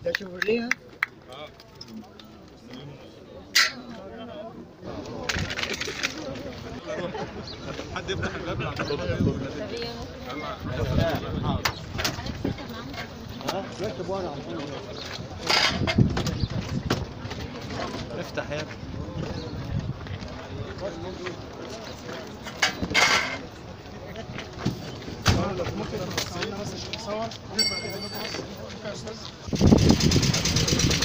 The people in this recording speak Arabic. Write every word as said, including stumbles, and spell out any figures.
ده شوفرليها. حد يفتح الباب ها ركب ورا افتح يا ممكن تصورنا بس عشان نصور.